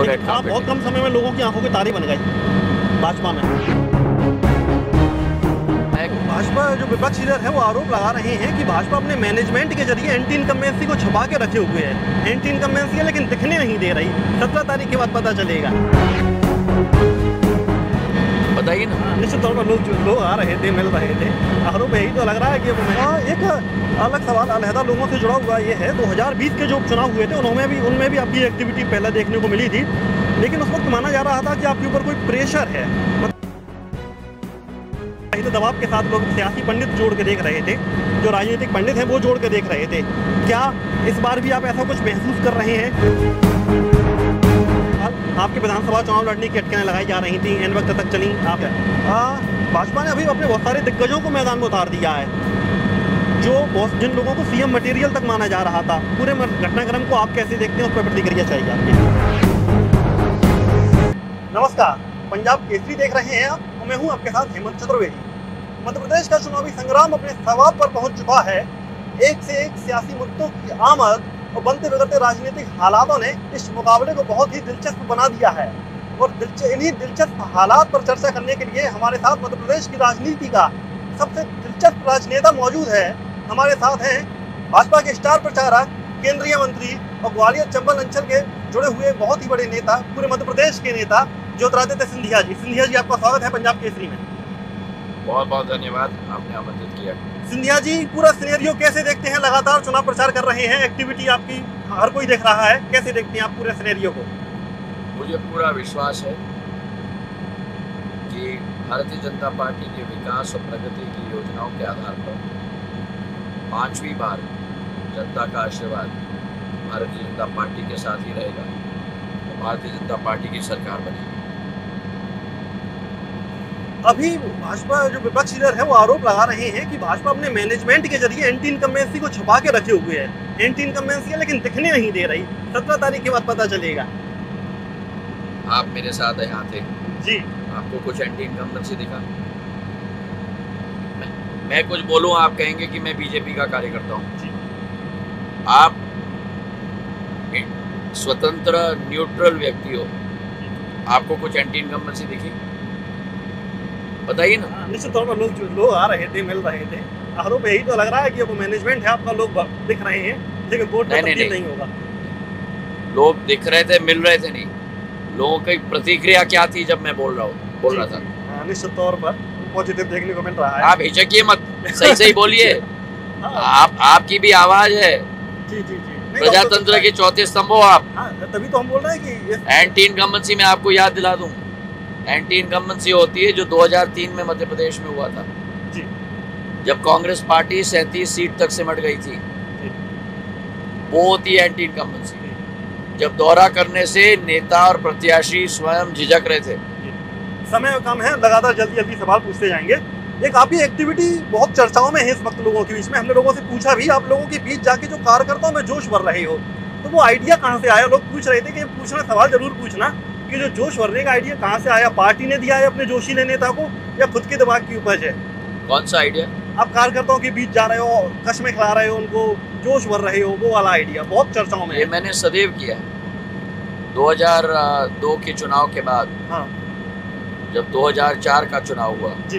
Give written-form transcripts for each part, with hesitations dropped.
Red carpet. बहुत कम समय में लोगों की आंखों के तारे बन गए भाजपा में। भाजपा जो विपक्ष लीडर है वो आरोप लगा रहे हैं कि भाजपा अपने मैनेजमेंट के जरिए एंटी इनकम्बेंसी को छुपा के रखे हुए है। एंटी इनकम्बेंसी है लेकिन दिखने नहीं दे रही। 17 तारीख के बाद पता चलेगा। बताइए ना। निश्चित तौर पर लोग आ रहे थे, मिल रहे थे। आरोप यही तो लग रहा है कि एक अलग सवाल अलहदा लोगों से जुड़ा हुआ ये है 2020 के जो चुनाव हुए थे उनमें भी आपकी एक्टिविटी पहले देखने को मिली थी, लेकिन उस वक्त माना जा रहा था कि आपके ऊपर कोई प्रेशर है। तो दबाव के साथ लोग सियासी पंडित जोड़ के देख रहे थे, जो राजनीतिक पंडित हैं वो जोड़ के देख रहे थे। क्या इस बार भी आप ऐसा कुछ महसूस कर रहे हैं? आपके विधानसभा चुनाव लड़ने की अटकलें लगाई जा रही थी, एन वक्त तक चली। आप भाजपा ने अभी अपने बहुत सारे दिग्गजों को मैदान में उतार दिया है, जिन लोगों को सीएम मटेरियल तक माना जा रहा था। पूरे घटनाक्रम को आप कैसे देखते हैं, उस पर प्रतिक्रिया चाहिए आपकी। नमस्कार, पंजाब केसरी देख रहे हैं आप, मैं हूं आपके साथ हेमंत चतुर्वेदी। मध्य प्रदेश का चुनावी संग्राम अपने सवाब पर पहुंच चुका है। एक से एक सियासी मुद्दों की आमद और बनते बिगड़ते राजनीतिक हालातों ने इस मुकाबले को बहुत ही दिलचस्प बना दिया है। और इन्हीं दिलचस्प हालात पर चर्चा करने के लिए हमारे साथ मध्य प्रदेश की राजनीति का सबसे दिलचस्प राजनेता मौजूद है। हमारे साथ हैं भाजपा के स्टार प्रचारक, केंद्रीय मंत्री और ग्वालियर चंबल अंचल के जुड़े हुए बहुत ही बड़े नेता, पूरे मध्य प्रदेश के नेता ज्योतिरादित्य सिंधिया जी। सिंधिया जी, आपका स्वागत है पंजाब केसरी में। बहुत बहुत धन्यवाद, आपने आमंत्रित किया। सिंधिया जी, पूरा सिनेरियो कैसे देखते हैं? लगातार चुनाव प्रचार कर रहे हैं, एक्टिविटी आपकी हर कोई देख रहा है, कैसे देखते हैं आप पूरे सिनेरियो को? मुझे पूरा विश्वास है कि भारतीय जनता पार्टी के विकास और प्रगति की योजनाओं के आधार पर 5वीं बार जनता का आशीर्वाद भारतीय जनता पार्टी के साथ ही रहेगा और भारतीय जनता पार्टी की सरकार बनेगी। अभी भाजपा जो विपक्ष लीडर है वो आरोप लगा रहे हैं कि भाजपा अपने मैनेजमेंट के जरिए एंटी इनकम्बेंसी को छुपा के रखे हुए है। एंटी इनकम्बेंसी है लेकिन दिखने नहीं दे रही। 17 तारीख के बाद पता चलेगा। आप मेरे साथ यहाँ थे जी, आपको कुछ एंटी इनकम्बेंसी दिखा? मैं कुछ बोलूँ आप कहेंगे कि मैं बीजेपी का कार्यकर्ता हूँ। आप स्वतंत्र न्यूट्रल व्यक्ति हो, आपको कुछ एंटी इनकम्बेंसी दिखी? बताइए ना। निश्चित तौर पर लोग आ रहे थे, मिल रहे थे। आरोप यही तो लग रहा है कि अब मैनेजमेंट है आपका, लोग दिख रहे हैं लेकिन वोट में तब्दील नहीं होगा। लोग दिख रहे थे, मिल रहे थे नहीं। लोगों की प्रतिक्रिया क्या थी जब मैं बोल रहा था? निश्चित तौर पर पॉजिटिव देखने को मिल रहा है। आप हिचकिए मत, सही बोलिए। आपकी भी आवाज है। जी जी जी, प्रजातंत्र के चौथे स्तंभ हो आप। तभी तो हम बोल रहे हैं कि एंटी इनकम्बेंसी में आपको याद दिला दूं, एंटी इनकम्बेंसी होती है जो 2003 में मध्य प्रदेश में हुआ था जी, जब कांग्रेस पार्टी 37 सीट तक सिमट गई थी। वो होती है एंटी इनकम्बेंसी। जब दौरा करने से नेता और प्रत्याशी स्वयं झिझक रहे थे। समय कम है, लगातार जल्दी सवाल पूछते जाएंगे। एक आपकी एक्टिविटी बहुत चर्चाओं में है इस वक्त लोगों के बीच में। हमने लोगों से पूछा भी, आप लोगों के बीच जाके जो कार्यकर्ताओं में जोश भर रहे हो, तो वो आइडिया कहाँ से आया? लोग पूछ रहे थे कि पूछना, सवाल जरूर पूछना कि जो जोश भरने का आइडिया कहाँ से आया? पार्टी ने दिया है अपने जोशीले नेता को या खुद के दिमाग की उपज है? कौन सा आइडिया? आप कार्यकर्ताओं के बीच जा रहे हो, कश में खिला रहे हो, उनको जोश भर रहे हो, वो वाला आइडिया बहुत चर्चाओं में। ये मैंने सदैव किया है। 2002 के चुनाव के बाद, हाँ, जब 2004 का चुनाव हुआ जी,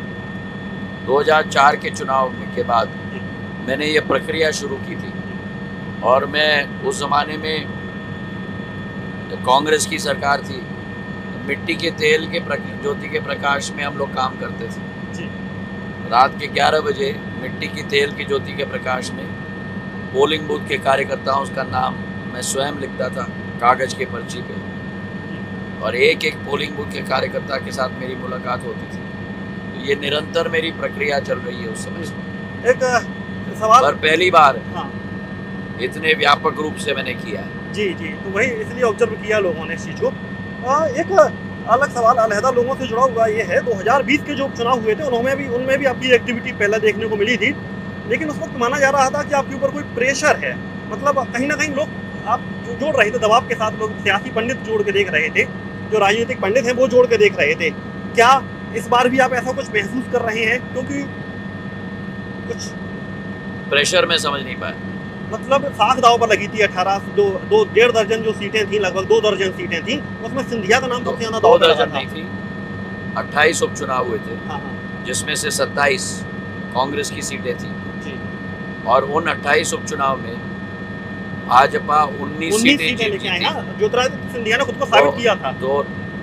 2004 के चुनाव के बाद मैंने ये प्रक्रिया शुरू की थी। और मैं उस ज़माने में जब कांग्रेस की सरकार थी, मिट्टी के तेल के ज्योति के प्रकाश में हम लोग काम करते थे जी। रात के 11 बजे मिट्टी की तेल की ज्योति के प्रकाश में पोलिंग बूथ के कार्यकर्ताओं, उसका नाम मैं स्वयं लिखता था कागज के पर्ची पे, और एक एक पोलिंग बूथ के कार्यकर्ता के साथ मेरी मुलाकात होती थी। तो ये निरंतर मेरी प्रक्रिया चल रही है उस समय से। एक सवाल, पर पहली बार हाँ, इतने व्यापक रूप से मैंने किया है। जी जी, तो वही इसलिए ऑब्जर्व किया लोगों ने इस चीज़ को। एक अलग सवाल अलहदा लोगों से जुड़ा हुआ ये है 2020 के जो चुनाव हुए थे उनमें भी आपकी एक्टिविटी पहले देखने को मिली थी, लेकिन उस वक्त माना जा रहा था कि आपके ऊपर कोई प्रेशर है। मतलब कहीं ना कहीं लोग आप जोड़ रहे थे, दबाव के साथ लोग सियासी पंडित जोड़ के देख रहे थे, जो राजनीतिक पंडित हैं वो जोड़ के देख रहे थे। क्या इस बार भी आप ऐसा कुछ महसूस कर रहे हैं? क्योंकि कुछ प्रेशर में समझ नहीं पाया। मतलब साख दाव पर लगी थी 1.5 दर्जन जो सीटें थी, लगभग 2 दर्जन सीटें थी, उसमें सिंधिया का नाम सबसे ज्यादा दाव पर लगा था। नहीं थी, 28 उपचुनाव हुए थे, हाँ हाँ जिसमें से 27 कांग्रेस की सीटें थी जी। और उन 28 उपचुनाव में भाजपा 19 सीटें लेके आए ना, ज्योतिरादित्य सिंधिया ने खुद को साबित किया था। तो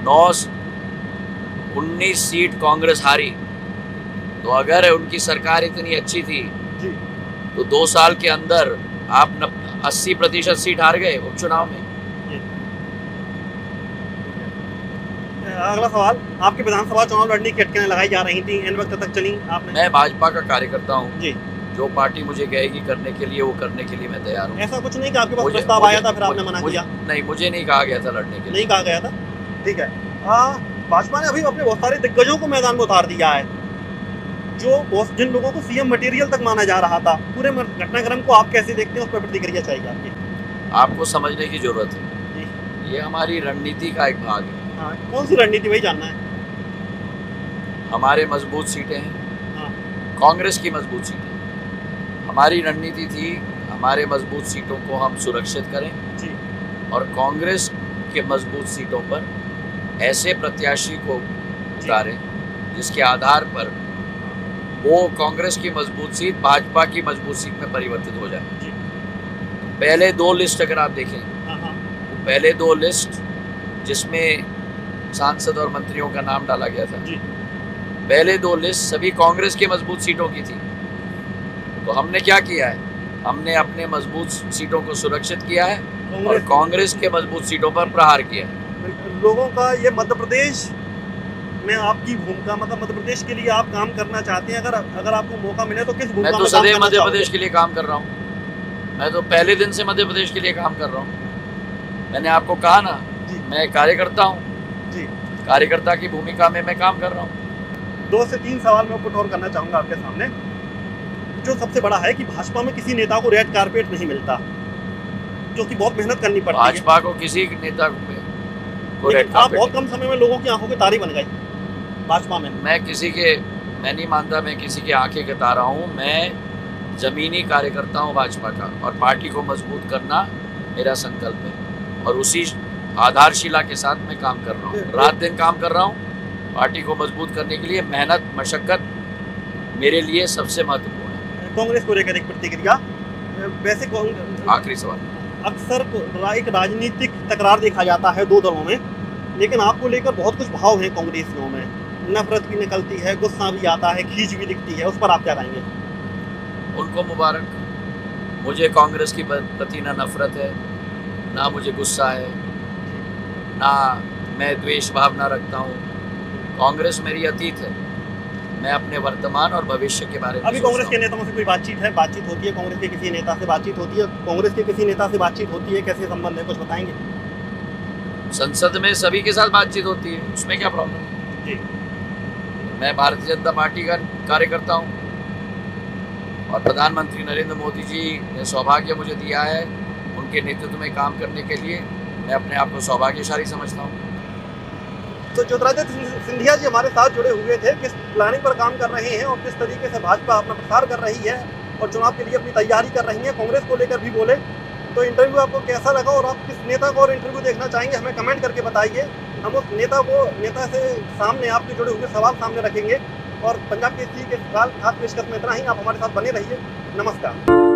19 सीट कांग्रेस हारी। तो अगर उनकी सरकार इतनी अच्छी थी जी, तो 2 साल के अंदर आप 80% सीट हार गए उपचुनाव में। अगला सवाल, आपके विधानसभा चुनाव लड़ने की अटकलें लगाई जा रही थी, इन वक्त तक चली आपने? मैं भाजपा का कार्यकर्ता हूँ जी। जो पार्टी मुझे कहेगी करने के लिए वो करने के लिए मैं तैयार हूँ। ऐसा कुछ नहीं कि आपके पास प्रस्ताव आया था फिर आपने मना किया? नहीं, मुझे नहीं कहा गया था लड़ने के लिए। नहीं कहा गया था, ठीक है। भाजपा ने अभी अपने बहुत सारे दिग्गजों को मैदान में उतार दिया है, जो जिन लोगों को सीएम मटेरियल तक माना जा रहा था। पूरे घटनाक्रम को आप कैसे देखते हैं, उस पर प्रतिक्रिया चाहिए आपकी। आपको समझने की जरूरत है, ये हमारी रणनीति का एक भाग है। हाँ, कौन सी रणनीति, वही जानना है। हमारे मजबूत सीटें हैं, हाँ। कांग्रेस की मजबूत सीटें। हमारी रणनीति थी हमारे मजबूत सीटों को हम सुरक्षित करें जी। और कांग्रेस के मजबूत सीटों पर ऐसे प्रत्याशी को उतारें जिसके आधार पर वो कांग्रेस की मजबूत सीट भाजपा की मजबूत सीट में परिवर्तित हो जाए जी। पहले 2 लिस्ट अगर आप देखें, हाँ। पहले 2 लिस्ट जिसमें सांसद और मंत्रियों का नाम डाला गया था जी। पहले 2 लिस्ट सभी कांग्रेस की मजबूत सीटों की थी। तो हमने क्या किया है, हमने अपने मजबूत सीटों को सुरक्षित किया है और कांग्रेस के मजबूत सीटों पर प्रहार किया है। लोगों का ये मध्य प्रदेश में आपकी भूमिका, मतलब मध्य प्रदेश के लिए आप काम करना चाहते हैं, अगर आपको मौका मिले तो किस भूमिका में? मैं तो सदैव मध्य प्रदेश के लिए काम कर रहा हूँ। मैं तो पहले दिन से मध्य प्रदेश के लिए काम कर रहा हूँ। मैंने आपको कहा ना, मैं कार्यकर्ता हूँ जी। कार्यकर्ता की भूमिका में मैं काम कर रहा हूँ। 2 से 3 सवाल मैं पुट और करना चाहूँगा आपके सामने। जो सबसे बड़ा है कि भाजपा में किसी नेता को रेड कारपेट नहीं मिलता, जो कि बहुत मेहनत करनी पड़ती है। भाजपा को किसी नेता को रेड कारपेट, आप बहुत कम समय में लोगों की आंखों के तारे बन गए भाजपा में। मैं नहीं मानता मैं किसी के आंखें के तारा हूँ। मैं जमीनी कार्यकर्ता हूँ भाजपा का, और पार्टी को मजबूत करना मेरा संकल्प है और उसी आधारशिला के साथ मैं काम कर रहा हूँ। रात दिन काम कर रहा हूँ पार्टी को मजबूत करने के लिए। मेहनत मशक्कत मेरे लिए सबसे महत्वपूर्ण है। कांग्रेस को लेकर एक प्रतिक्रिया, वैसे आखिरी सवाल, अक्सर एक राजनीतिक तकरार देखा जाता है 2 दलों में, लेकिन आपको लेकर बहुत कुछ भाव है कांग्रेसियों में, नफरत भी निकलती है, गुस्सा भी आता है, खींच भी दिखती है, उस पर आप क्या कहेंगे? उनको मुबारक। मुझे कांग्रेस की प्रति ना नफरत है, ना मुझे गुस्सा है, ना मैं द्वेष भावना रखता हूँ। कांग्रेस मेरी अतीत है, मैं अपने वर्तमान और भविष्य के बारे में। अभी कांग्रेस के नेताओं से कोई बातचीत होती है? कांग्रेस के किसी नेता से बातचीत होती है? कांग्रेस के किसी नेता से बातचीत होती है? कैसे संबंध है, कुछ बताएंगे? संसद में सभी के साथ बातचीत होती है, उसमें क्या प्रॉब्लम है जी। मैं भारतीय जनता पार्टी का कार्यकर्ता हूँ और प्रधानमंत्री नरेंद्र मोदी जी ने सौभाग्य मुझे दिया है उनके नेतृत्व में काम करने के लिए। मैं अपने आप को सौभाग्यशाली समझता हूँ। तो ज्योतिरादित्य सिंधिया जी हमारे साथ जुड़े हुए थे, किस प्लानिंग पर काम कर रहे हैं और किस तरीके से भाजपा अपना प्रसार कर रही है और चुनाव के लिए अपनी तैयारी कर रही है, कांग्रेस को लेकर भी बोले। तो इंटरव्यू आपको कैसा लगा और आप किस नेता को और इंटरव्यू देखना चाहेंगे, हमें कमेंट करके बताइए। हम उस नेता से सामने आपके जुड़े हुए सवाल सामने रखेंगे। और पंजाब केसरी के खास पेशकश में इतना ही। आप हमारे साथ बने रहिए। नमस्कार।